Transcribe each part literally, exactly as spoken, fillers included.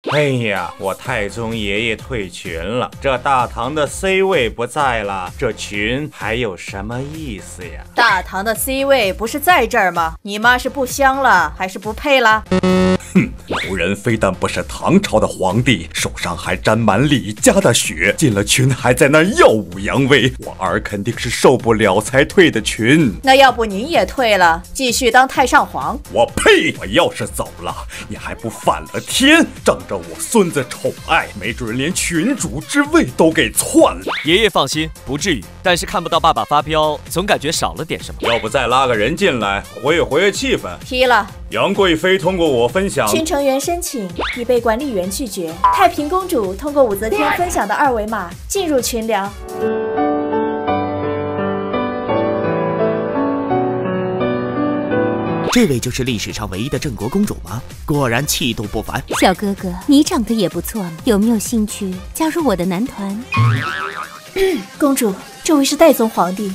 哎呀，我太宗爷爷退群了，这大唐的 C 位不在了，这群还有什么意思呀？ 大唐的 C 位不是在这儿吗？你妈是不香了，还是不配了？ 哼，某人非但不是唐朝的皇帝，手上还沾满李家的血，进了群还在那耀武扬威，我儿肯定是受不了才退的群。 那要不您也退了，继续当太上皇？ 我呸！我要是走了，你还不反了天？仗着我孙子宠爱，没准连群主之位都给篡了。 爷爷放心，不至于。但是看不到爸爸发飙，总感觉少了点什么。 要不再拉个人进来，活跃活跃气氛？ 批了。 杨贵妃通过我分享， 群成员申请已被管理员拒绝。太平公主通过武则天分享的二维码进入群聊。 这位就是历史上唯一的郑国公主吗？果然气度不凡。 小哥哥，你长得也不错嘛，有没有兴趣加入我的男团？ 公主，这位是代宗皇帝。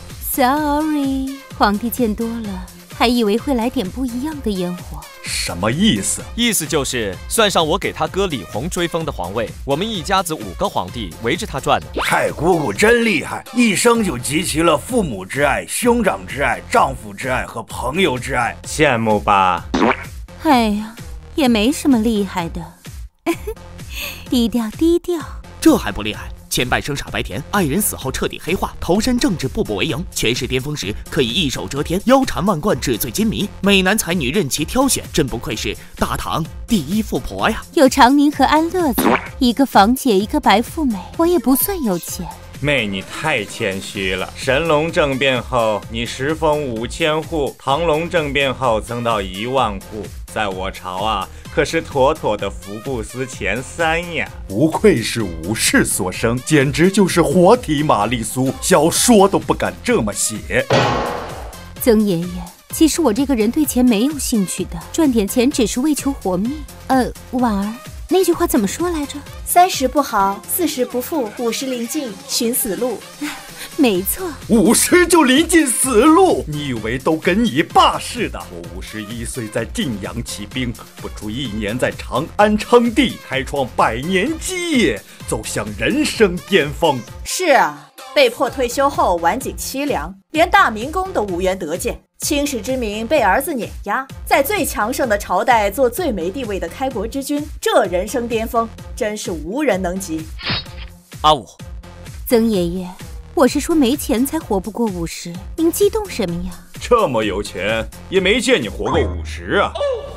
Sorry， 皇帝见多了，还以为会来点不一样的烟火。 什么意思？ 意思就是算上我给他哥李弘追封的皇位，我们一家子五个皇帝围着他转呢。 太姑姑真厉害，一生就集齐了父母之爱、兄长之爱、丈夫之爱和朋友之爱， 羡慕吧？ 哎呀，也没什么厉害的，低调低调。 这还不厉害？前半生傻白甜，爱人死后彻底黑化，投身政治步步为营，权势巅峰时可以一手遮天，腰缠万贯，纸醉金迷，美男才女任其挑选，真不愧是大唐第一富婆呀！ 有长宁和安乐子，一个房姐，一个白富美，我也不算有钱。 妹，你太谦虚了。神龙政变后，你十封五千户；唐隆政变后，增到一万户。在我朝啊，可是妥妥的福布斯前三呀！ 不愧是武士所生，简直就是活体玛丽苏，小说都不敢这么写。 曾爷爷，其实我这个人对钱没有兴趣的，赚点钱只是为求活命。呃，婉儿，那句话怎么说来着？ 三十不好，四十不富，五十临近寻死路。 没错， 五十就临近死路，你以为都跟你爸似的？我五十一岁在晋阳起兵，不出一年在长安称帝，开创百年基业，走向人生巅峰。 是啊，被迫退休后晚景凄凉，连大明宫都无缘得见。青史之名被儿子碾压，在最强盛的朝代做最没地位的开国之君，这人生巅峰真是无人能及。 阿武， 曾爷爷，我是说没钱才活不过五十，您激动什么呀？ 这么有钱，也没见你活过五十啊！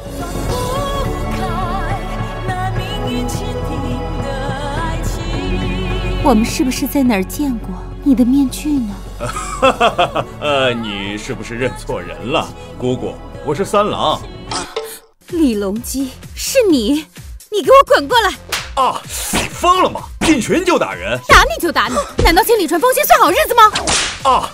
我们是不是在哪儿见过你的面具呢？ 呃，你是不是认错人了？姑姑，我是三郎。 李隆基，是你！你给我滚过来！ 啊，你疯了吗？进群就打人？ 打你就打你，难道千里传风先算好日子吗？ 啊！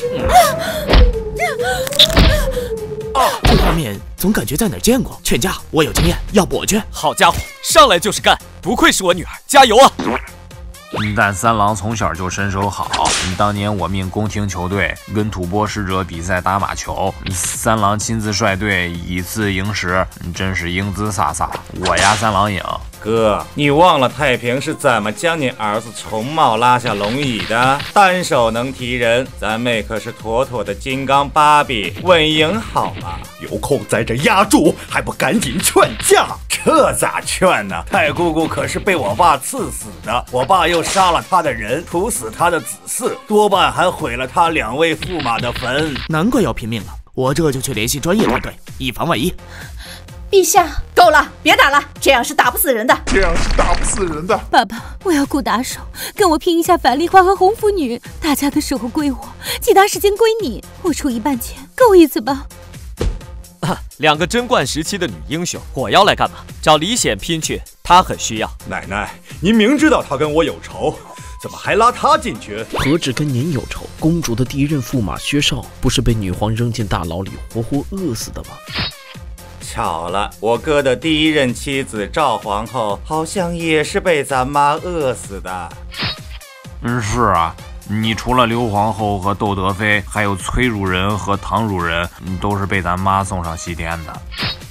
啊！这画面总感觉在哪儿见过。劝架，我有经验，要不我去。 好家伙，上来就是干，不愧是我女儿，加油啊！ 但三郎从小就身手好，当年我命宫廷球队跟吐蕃使者比赛打马球，三郎亲自率队以次赢十，真是英姿飒飒，我压三郎赢。 哥，你忘了太平是怎么将你儿子重茂拉下龙椅的？单手能提人，咱妹可是妥妥的金刚芭比，稳赢好吗？ 有空在这压住，还不赶紧劝架？ 这咋劝呢？太姑姑可是被我爸赐死的，我爸又杀了他的人，屠死他的子嗣，多半还毁了他两位驸马的坟。 难怪要拼命了，我这就去联系专业团队，以防万一。 陛下，够了，别打了，这样是打不死人的， 这样是打不死人的。 爸爸，我要雇打手，跟我拼一下樊梨花和红拂女，打架的时候归我，其他时间归你，我出一半钱，够意思吧？ 啊，两个贞观时期的女英雄，我要来干嘛？找李显拼去，他很需要。 奶奶，您明知道他跟我有仇，怎么还拉他进去？ 何止跟您有仇？公主的第一任驸马薛绍，不是被女皇扔进大牢里活活饿死的吗？ 巧了，我哥的第一任妻子赵皇后好像也是被咱妈饿死的。 嗯，是啊，你除了刘皇后和窦德妃，还有崔汝人和唐汝人，都是被咱妈送上西天的。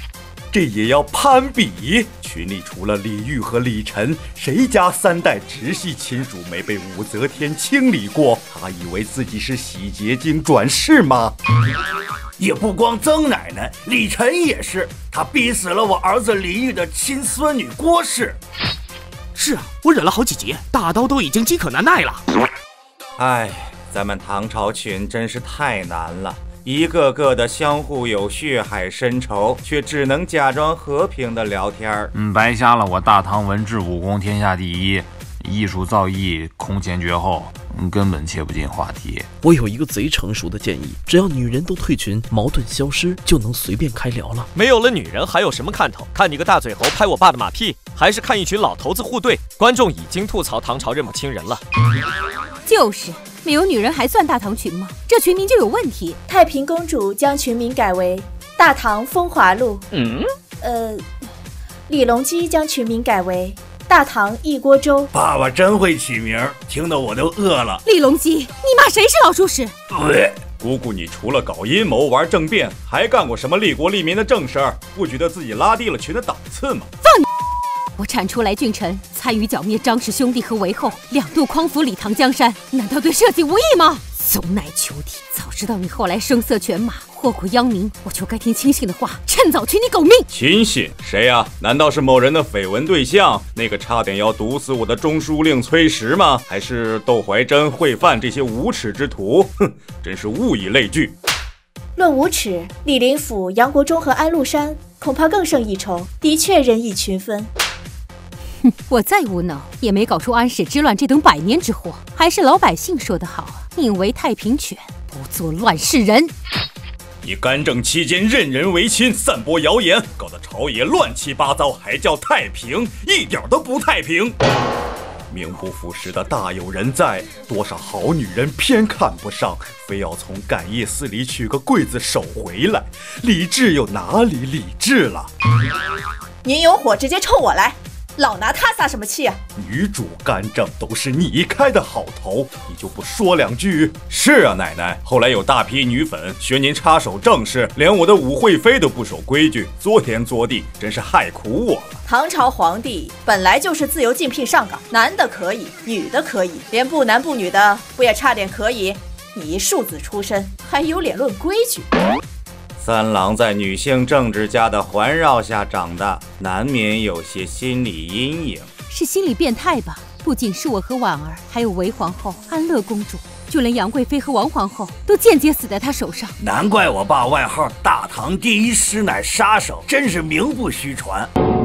这也要攀比。群里除了李煜和李晨，谁家三代直系亲属没被武则天清理过？他以为自己是洗洁精转世吗？ 也不光曾奶奶，李晨也是，他逼死了我儿子李煜的亲孙女郭氏。 是啊，我忍了好几集，大刀都已经饥渴难耐了。 唉，咱们唐朝群真是太难了。一个个的相互有血海深仇，却只能假装和平的聊天。 嗯，白瞎了我大唐文治武功天下第一，艺术造诣空前绝后，根本切不进话题。 我有一个贼成熟的建议，只要女人都退群，矛盾消失，就能随便开聊了。 没有了女人还有什么看头？看你个大嘴猴拍我爸的马屁，还是看一群老头子互怼？观众已经吐槽唐朝认不清人了。 就是，没有女人还算大唐群吗？这群名就有问题。 太平公主将群名改为大唐风华录。嗯，呃，李隆基将群名改为大唐一锅粥。 爸爸真会起名，听得我都饿了。 李隆基，你骂谁是老鼠屎？ 对， 姑姑，你除了搞阴谋、玩政变，还干过什么利国利民的正事儿？不觉得自己拉低了群的档次吗？ 放你！我铲除来俊臣，参与剿灭张氏兄弟和韦后，两度匡扶李唐江山，难道对社稷无益吗？松乃求体，早知道你后来声色犬马，祸国殃民，我就该听亲信的话，趁早取你狗命。 亲信谁呀、啊？难道是某人的绯闻对象？那个差点要毒死我的中书令崔实吗？还是窦怀真、惠范这些无耻之徒？哼，真是物以类聚。 论无耻，李林甫、杨国忠和安禄山恐怕更胜一筹，的确人以群分。 哼，我再无脑，也没搞出安史之乱这等百年之祸。还是老百姓说得好啊，宁为太平犬，不做乱世人。 你干政期间任人唯亲，散播谣言，搞得朝野乱七八糟，还叫太平？一点都不太平。 名不副实的大有人在，多少好女人偏看不上，非要从干夜寺里取个刽子手回来。理智又哪里理智了？ 您有火直接冲我来，老拿他撒什么气啊？ 女主干政都是你开的好头，你就不说两句？ 是啊，奶奶，后来有大批女粉学您插手政事，连我的武惠妃都不守规矩，作天作地，真是害苦我了。 唐朝皇帝本来就是自由竞聘上岗，男的可以，女的可以，连不男不女的不也差点可以？你一庶子出身，还有脸论规矩？ 三郎在女性政治家的环绕下长大，难免有些心理阴影。 是心理变态吧？不仅是我和婉儿，还有韦皇后、安乐公主，就连杨贵妃和王皇后都间接死在她手上。 难怪我爸外号大唐第一师奶杀手，真是名不虚传。